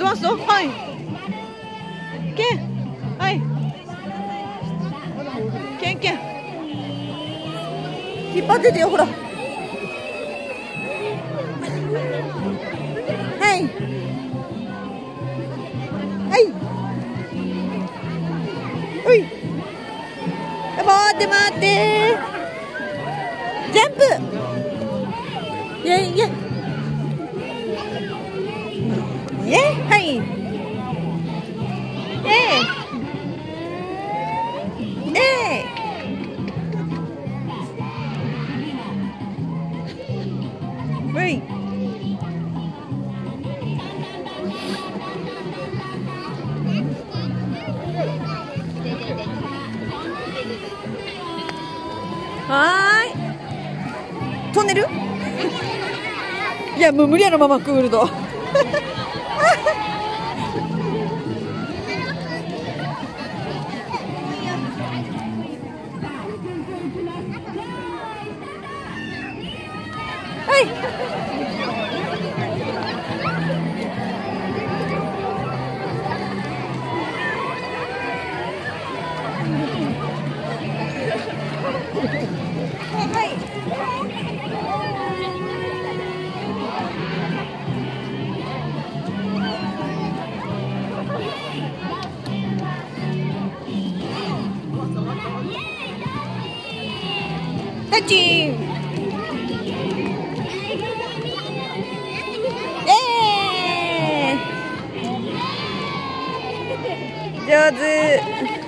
ラスト、はい。ケン、はい。ケンケン。引っ張っててよ、ほら。はい。はい。おい。待って待って。ジャンプ。イェイイェイ。イェイ、はい。イェイ。イェイ。はい。はーい。飛んでる？いや、もう無理やろ、ママクールド。はい。タッチ。上手。